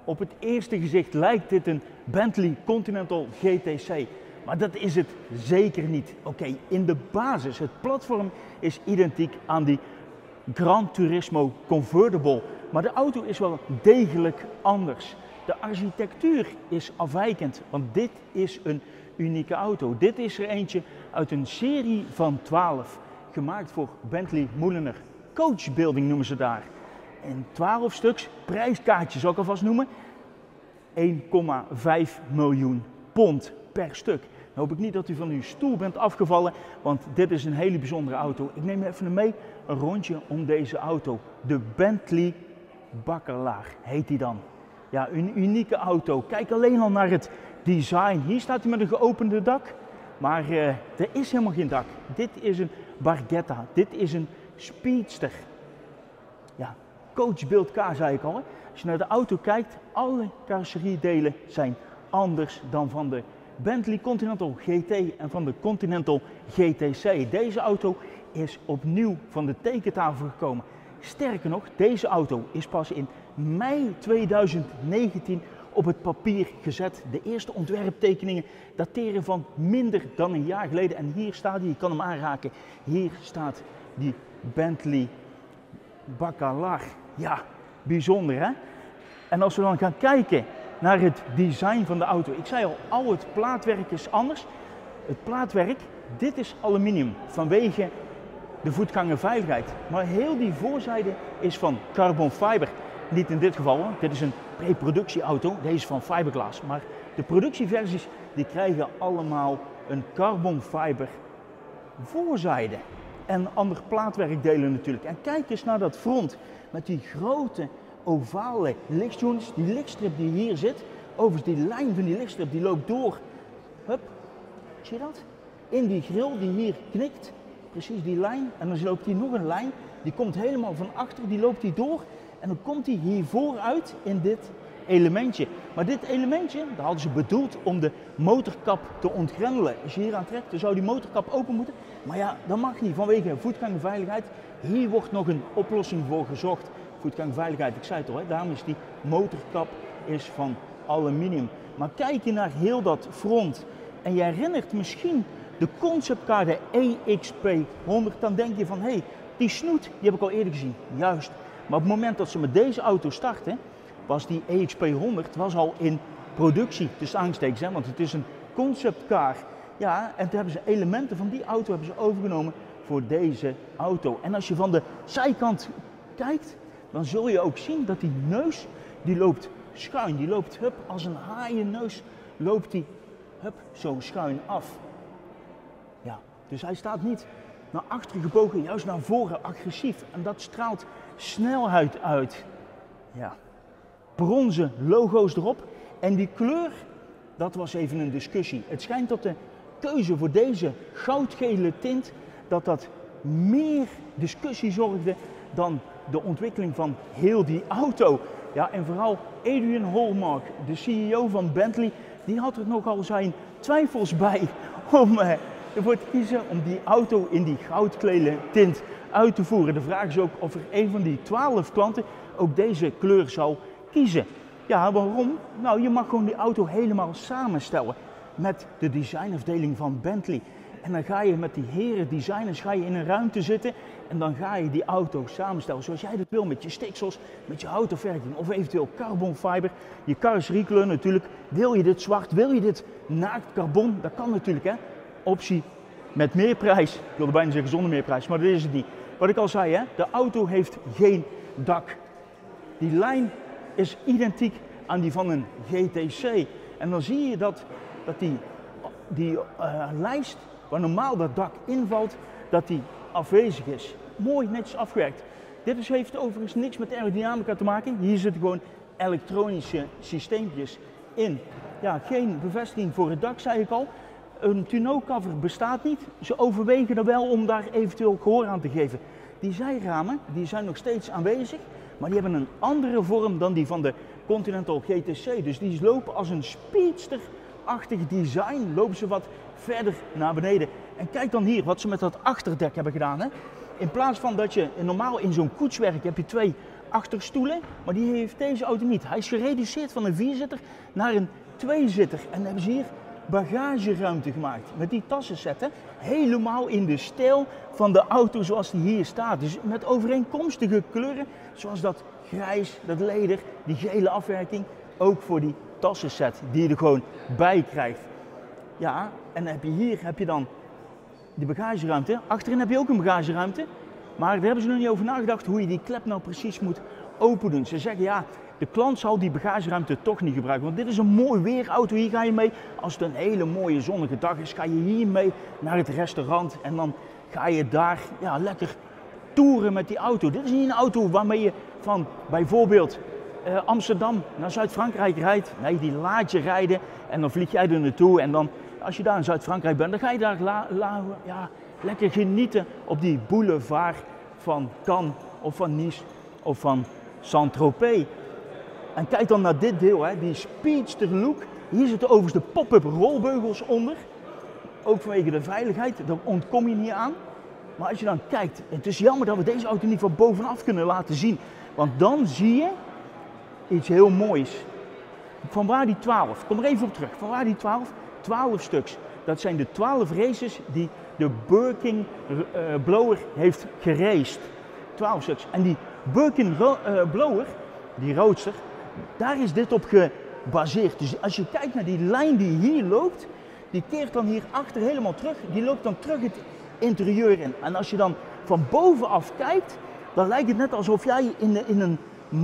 Op het eerste gezicht lijkt dit een Bentley Continental GTC, maar dat is het zeker niet. Oké, in de basis, het platform is identiek aan die Gran Turismo Convertible, maar de auto is wel degelijk anders. De architectuur is afwijkend, want dit is een unieke auto. Dit is er eentje uit een serie van 12, gemaakt voor Bentley Mulliner. Coachbuilding noemen ze daar. En 12 stuks, prijskaartje zal ik alvast noemen, 1,5 miljoen pond per stuk. Dan hoop ik niet dat u van uw stoel bent afgevallen, want dit is een hele bijzondere auto. Ik neem even mee een rondje om deze auto. De Bentley Bacalaar heet die dan. Ja, een unieke auto. Kijk alleen al naar het design. Hier staat hij met een geopende dak, maar er is helemaal geen dak. Dit is een Barchetta, dit is een Speedster. Ja, coachbuild car zei ik al. Hè? Als je naar de auto kijkt, alle carrosseriedelen zijn anders dan van de Bentley Continental GT en van de Continental GTC. Deze auto is opnieuw van de tekentafel gekomen. Sterker nog, deze auto is pas in mei 2019 op het papier gezet. De eerste ontwerptekeningen dateren van minder dan een jaar geleden. En hier staat hij, je kan hem aanraken. Hier staat die Bentley Bacalaar. Ja, bijzonder hè? En als we dan gaan kijken naar het design van de auto. Ik zei al het plaatwerk is anders. Het plaatwerk, dit is aluminium vanwege de voetgangerveiligheid. Maar heel die voorzijde is van carbon fiber. Niet in dit geval, dit is een pre-productieauto, deze is van fiberglass. Maar de productieversies die krijgen allemaal een carbon fiber voorzijde. En ander plaatwerkdelen natuurlijk. En kijk eens naar dat front met die grote ovale lichtjoens. Die lichtstrip die hier zit, overigens die lijn van die lichtstrip die loopt door. Hup, zie je dat? In die grill die hier knikt, precies die lijn. En dan loopt hier nog een lijn, die komt helemaal van achter, die loopt die door. En dan komt hij hier vooruit in dit elementje. Maar dit elementje, daar hadden ze bedoeld om de motorkap te ontgrendelen. Als je hier aan trekt, dan zou die motorkap open moeten. Maar ja, dat mag niet vanwege voetgangerveiligheid. Hier wordt nog een oplossing voor gezocht. Voetgangerveiligheid, ik zei het al, hè, daarom is die motorkap is van aluminium. Maar kijk je naar heel dat front en je herinnert misschien de conceptcar, de EXP100, dan denk je van hé, die snoet, die heb ik al eerder gezien. Juist. Maar op het moment dat ze met deze auto starten, was die EXP100 was al in productie, tussen aanstekens, hè, want het is een conceptcar. Ja, en toen hebben ze elementen van die auto hebben ze overgenomen voor deze auto. En als je van de zijkant kijkt, dan zul je ook zien dat die neus, die loopt schuin. Die loopt hup, als een haaienneus, loopt die hup, zo schuin af. Ja, dus hij staat niet naar achteren gebogen, juist naar voren agressief. En dat straalt snelheid uit. Ja. Bronzen logo's erop. En die kleur, dat was even een discussie. Het schijnt dat de keuze voor deze goudgele tint, dat meer discussie zorgde dan de ontwikkeling van heel die auto. Ja, en vooral Adrian Hallmark, de CEO van Bentley, die had er nogal zijn twijfels bij om ervoor te kiezen om die auto in die goudgele tint uit te voeren. De vraag is ook of er een van die 12 klanten ook deze kleur zou kiezen. Ja, waarom? Nou, je mag gewoon die auto helemaal samenstellen met de designafdeling van Bentley. En dan ga je met die heren designers ga je in een ruimte zitten en dan ga je die auto samenstellen zoals jij dat wil, met je stiksels, met je houtafwerking of eventueel carbon fiber. Je carrosseriekleur natuurlijk. Wil je dit zwart, wil je dit naakt carbon? Dat kan natuurlijk, hè. Optie met meerprijs. Ik wilde bijna zeggen zonder meerprijs, maar dat is het niet. Wat ik al zei, hè, de auto heeft geen dak. Die lijn is identiek aan die van een GTC. En dan zie je dat die lijst, waar normaal dat dak invalt, dat die afwezig is. Mooi netjes afgewerkt. Dit heeft overigens niks met aerodynamica te maken. Hier zitten gewoon elektronische systeempjes in. Ja, geen bevestiging voor het dak, zei ik al. Een tonneaucover bestaat niet. Ze overwegen er wel om daar eventueel gehoor aan te geven. Die zijramen die zijn nog steeds aanwezig, maar die hebben een andere vorm dan die van de Continental GTC. Dus die lopen als een speedster-achtig design, lopen ze wat verder naar beneden. En kijk dan hier wat ze met dat achterdek hebben gedaan. Hè? In plaats van dat je normaal in zo'n koetswerk heb je twee achterstoelen, maar die heeft deze auto niet. Hij is gereduceerd van een 4-zitter naar een 2-zitter. En dan hebben ze hier bagageruimte gemaakt met die tassenzetten. Helemaal in de stijl van de auto zoals die hier staat. Dus met overeenkomstige kleuren, zoals dat grijs, dat leder, die gele afwerking. Ook voor die tassenset die je er gewoon bij krijgt. Ja, en dan heb je dan die bagageruimte. Achterin heb je ook een bagageruimte. Maar daar hebben ze nog niet over nagedacht hoe je die klep nou precies moet open doen. Ze zeggen ja, de klant zal die bagageruimte toch niet gebruiken. Want dit is een mooi weerauto, hier ga je mee. Als het een hele mooie zonnige dag is, ga je hier mee naar het restaurant. En dan ga je daar ja, lekker toeren met die auto. Dit is niet een auto waarmee je van bijvoorbeeld Amsterdam naar Zuid-Frankrijk rijdt. Nee, die laat je rijden en dan vlieg jij er naartoe. En dan, als je daar in Zuid-Frankrijk bent, dan ga je daar ja, lekker genieten op die boulevard van Cannes of van Nice of van Saint-Tropez. En kijk dan naar dit deel, hè, die speedster look. Hier zitten overigens de pop-up rolbeugels onder. Ook vanwege de veiligheid, daar ontkom je niet aan. Maar als je dan kijkt, het is jammer dat we deze auto niet van bovenaf kunnen laten zien. Want dan zie je iets heel moois. Vanwaar die 12? Kom er even op terug. Vanwaar die 12? 12 stuks. Dat zijn de 12 races die de Birkin blower heeft geraced. 12 stuks. En die Birkin blower, die roadster, daar is dit op gebaseerd. Dus als je kijkt naar die lijn die hier loopt, die keert dan hier achter helemaal terug. Die loopt dan terug het interieur in. En als je dan van bovenaf kijkt, dan lijkt het net alsof jij in een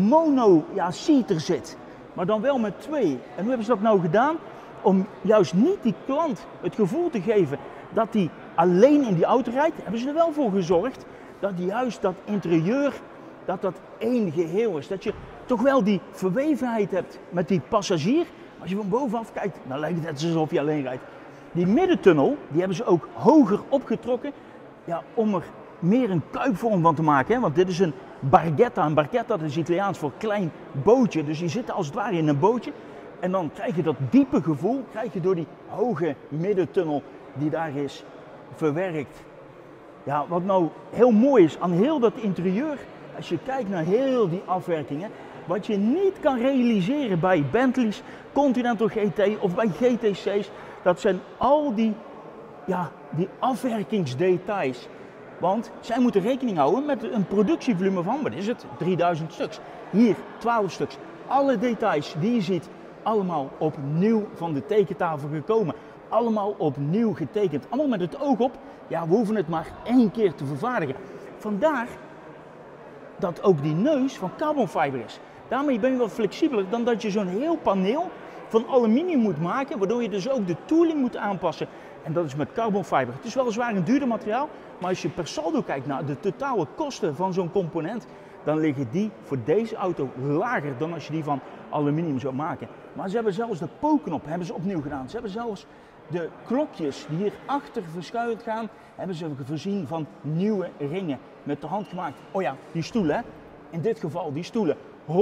mono-seater zit. Maar dan wel met 2. En hoe hebben ze dat nou gedaan? Om juist niet die klant het gevoel te geven dat hij alleen in die auto rijdt, hebben ze er wel voor gezorgd dat juist dat interieur, dat één geheel is. Dat je toch wel die verwevenheid hebt met die passagier. Als je van bovenaf kijkt, dan lijkt het net alsof je alleen rijdt. Die middentunnel, die hebben ze ook hoger opgetrokken, ja, om er meer een kuipvorm van te maken. Hè? Want dit is een barchetta. Een barchetta, dat is Italiaans voor klein bootje. Dus je zit als het ware in een bootje. En dan krijg je dat diepe gevoel, krijg je door die hoge middentunnel die daar is verwerkt. Ja, wat nou heel mooi is aan heel dat interieur, als je kijkt naar heel die afwerkingen, wat je niet kan realiseren bij Bentley's, Continental GT of bij GTC's, dat zijn al die afwerkingsdetails. Want zij moeten rekening houden met een productievolume van, wat is het, 3000 stuks. Hier 12 stuks. Alle details die je ziet, allemaal opnieuw van de tekentafel gekomen. Allemaal opnieuw getekend. Allemaal met het oog op, ja, we hoeven het maar 1 keer te vervaardigen. Vandaar dat ook die neus van carbonfiber is. Daarmee ben je wat flexibeler dan dat je zo'n heel paneel van aluminium moet maken, waardoor je dus ook de tooling moet aanpassen. En dat is met carbonfiber. Het is weliswaar een duurder materiaal, maar als je per saldo kijkt naar de totale kosten van zo'n component, dan liggen die voor deze auto lager dan als je die van aluminium zou maken. Maar ze hebben zelfs de pooknop hebben ze opnieuw gedaan. Ze hebben zelfs de klokjes die hier achter verschuild gaan, hebben ze voorzien van nieuwe ringen met de hand gemaakt. Oh ja, die stoelen, hè? In dit geval die stoelen. 148.199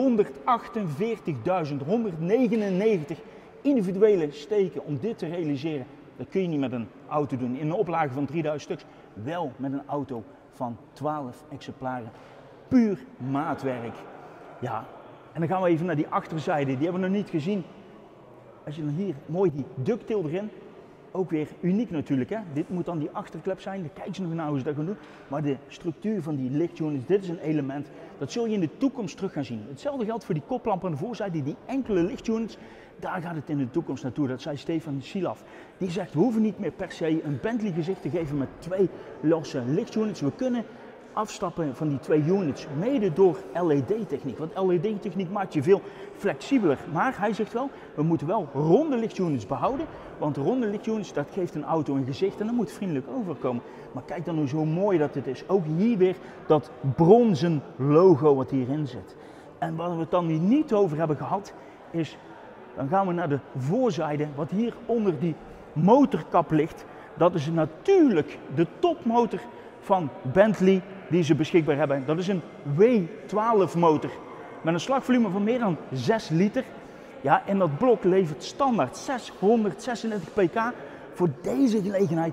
individuele steken om dit te realiseren. Dat kun je niet met een auto doen. In een oplage van 3000 stuks, wel met een auto van 12 exemplaren. Puur maatwerk. Ja, en dan gaan we even naar die achterzijde. Die hebben we nog niet gezien. Als je dan hier, mooi die ducktail erin. Ook weer uniek natuurlijk, hè. Dit moet dan die achterklep zijn. Dan kijken ze nog naar hoe ze dat gaan doen. Maar de structuur van die lichtunits, dit is een element. Dat zul je in de toekomst terug gaan zien. Hetzelfde geldt voor die koplampen aan de voorzijde. Die enkele lichtunits, daar gaat het in de toekomst naartoe. Dat zei Stefan Silaf. Die zegt, we hoeven niet meer per se een Bentley gezicht te geven met 2 losse lichtunits. We kunnen afstappen van die 2 units, mede door LED-techniek. Want LED-techniek maakt je veel flexibeler. Maar hij zegt wel, we moeten wel ronde lichtunits behouden. Want ronde lichtunits, dat geeft een auto een gezicht en dat moet vriendelijk overkomen. Maar kijk dan hoe zo mooi dat het is. Ook hier weer dat bronzen logo wat hierin zit. En waar we het dan niet over hebben gehad, is, dan gaan we naar de voorzijde, wat hier onder die motorkap ligt. Dat is natuurlijk de topmotor van Bentley die ze beschikbaar hebben. Dat is een W12 motor met een slagvolume van meer dan 6 liter. Ja, en dat blok levert standaard 636 pk. Voor deze gelegenheid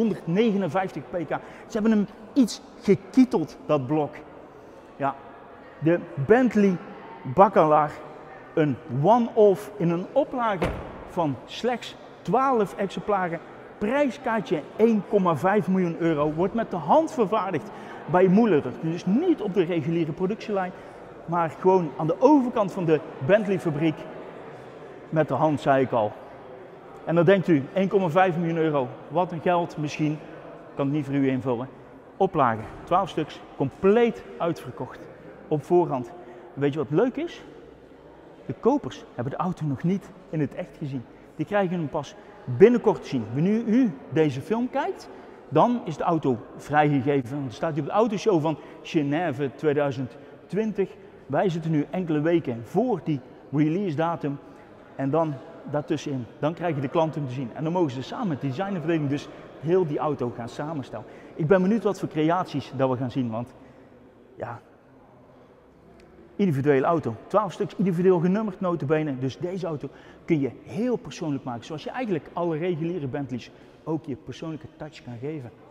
659 pk. Ze hebben hem iets gekieteld, dat blok. Ja, De Bentley Baccalar, een one-off in een oplage van slechts 12 exemplaren. Prijskaartje 1,5 miljoen euro. Wordt met de hand vervaardigd bij Muller. Dus niet op de reguliere productielijn, maar gewoon aan de overkant van de Bentley fabriek. Met de hand, zei ik al. En dan denkt u, 1,5 miljoen euro. Wat een geld misschien. Ik kan het niet voor u invullen. Oplage, 12 stuks, compleet uitverkocht. Op voorhand. Weet je wat leuk is? De kopers hebben de auto nog niet in het echt gezien. Die krijgen hem pas binnenkort te zien. Wanneer u deze film kijkt, dan is de auto vrijgegeven. Dan staat hij op de autoshow van Genève 2020. Wij zitten nu enkele weken voor die release datum. En dan daartussenin, dan krijg je de klant hem te zien. En dan mogen ze samen met de designafdeling dus heel die auto gaan samenstellen. Ik ben benieuwd wat voor creaties dat we gaan zien, want ja, individuele auto, 12 stuks, individueel genummerd nota bene. Dus deze auto kun je heel persoonlijk maken, zoals je eigenlijk alle reguliere Bentleys ook je persoonlijke touch kan geven.